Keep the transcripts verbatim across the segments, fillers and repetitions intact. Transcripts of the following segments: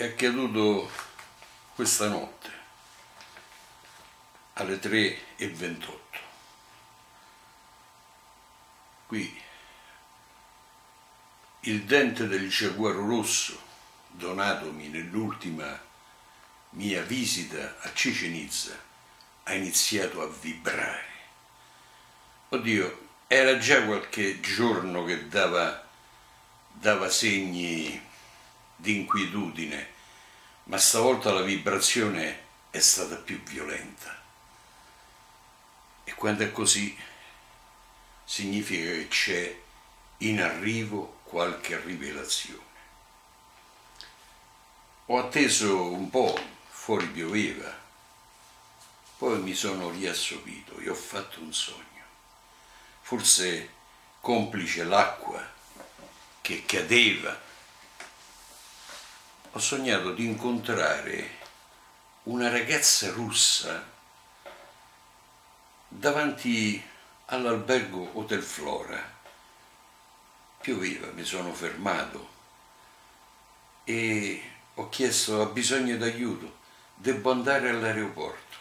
è accaduto questa notte alle tre e ventotto. Qui il dente del giaguaro rosso donatomi nell'ultima mia visita a Chichén Itzá ha iniziato a vibrare. Oddio, era già qualche giorno che dava, dava segni di inquietudine, ma stavolta la vibrazione è stata più violenta. E quando è così, significa che c'è in arrivo qualche rivelazione. Ho atteso un po', fuori pioveva, poi mi sono riassopito e ho fatto un sogno. Forse complice l'acqua che cadeva. Ho sognato di incontrare una ragazza russa davanti all'albergo Hotel Flora. Pioveva, mi sono fermato e ho chiesto: ha bisogno d'aiuto, devo andare all'aeroporto.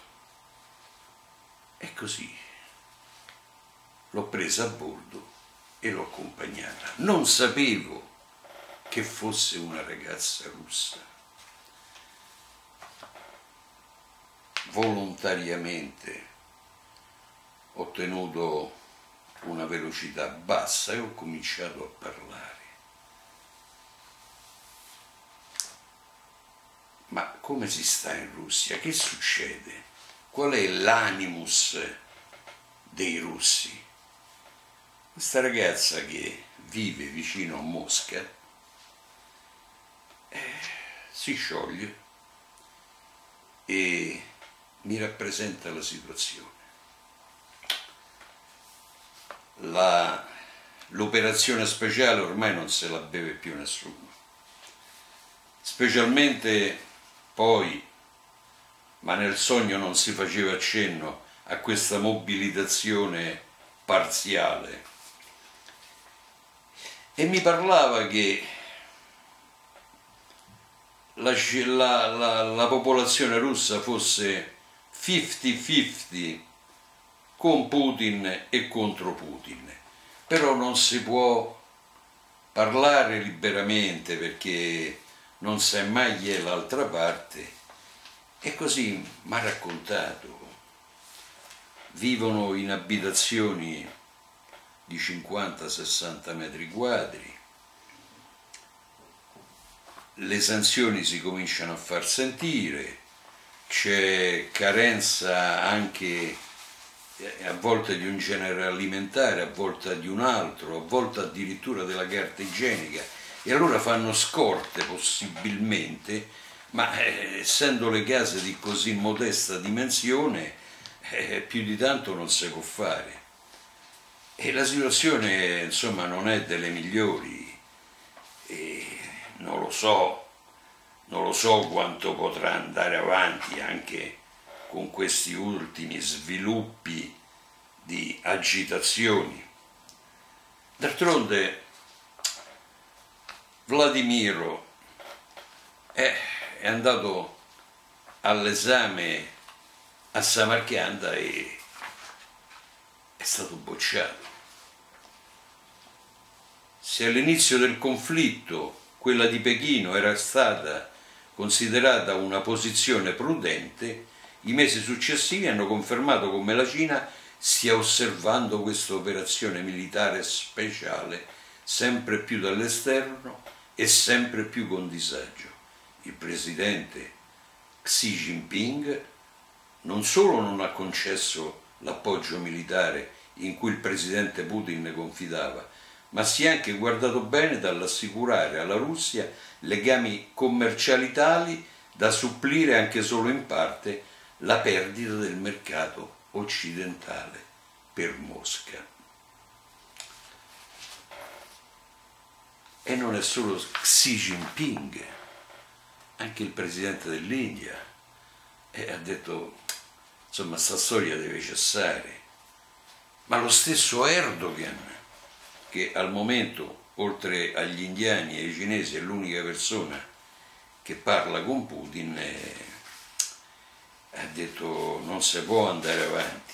E così l'ho presa a bordo e l'ho accompagnata. Non sapevo che fosse una ragazza russa. Volontariamente ho tenuto una velocità bassa e ho cominciato a parlare. Ma come si sta in Russia? Che succede? Qual è l'animus dei russi? Questa ragazza che vive vicino a Mosca eh, si scioglie e mi rappresenta la situazione. La, l'operazione speciale ormai non se la beve più nessuno, specialmente poi, ma nel sogno non si faceva accenno a questa mobilitazione parziale, e mi parlava che la, la, la, la popolazione russa fosse cinquanta cinquanta con Putin e contro Putin, però non si può parlare liberamente perché non sai mai chi è l'altra parte. E così mi ha raccontato: vivono in abitazioni di cinquanta sessanta metri quadri, le sanzioni si cominciano a far sentire, c'è carenza anche a volte di un genere alimentare, a volte di un altro, a volte addirittura della carta igienica, e allora fanno scorte possibilmente, ma eh, essendo le case di così modesta dimensione, eh, più di tanto non si può fare. E la situazione, insomma, non è delle migliori, e non lo so, non lo so quanto potrà andare avanti anche con questi ultimi sviluppi di agitazioni. D'altronde Vladimiro è, è andato all'esame a Samarcanda e è stato bocciato. Se all'inizio del conflitto quella di Pechino era stata considerata una posizione prudente, i mesi successivi hanno confermato come la Cina stia osservando questa operazione militare speciale sempre più dall'esterno e sempre più con disagio. Il presidente Xi Jinping non solo non ha concesso l'appoggio militare in cui il presidente Putin confidava, ma si è anche guardato bene dall'assicurare alla Russia legami commerciali tali da supplire anche solo in parte la perdita del mercato occidentale per Mosca. E non è solo Xi Jinping, anche il presidente dell'India eh, ha detto: insomma, sta storia deve cessare. Ma lo stesso Erdogan, che al momento, oltre agli indiani e ai cinesi, è l'unica persona che parla con Putin e ha detto non si può andare avanti.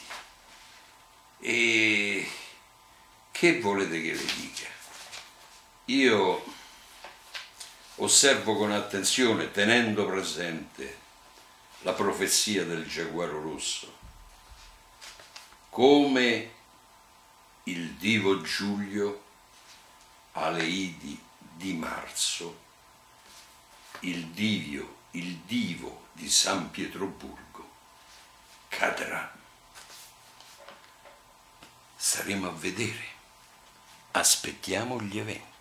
E che volete che vi dica? Io osservo con attenzione, tenendo presente la profezia del giaguaro rosso, come il divo Giulio alle Idi di marzo, il divio, il divo di San Pietroburgo cadrà. Staremo a vedere, aspettiamo gli eventi.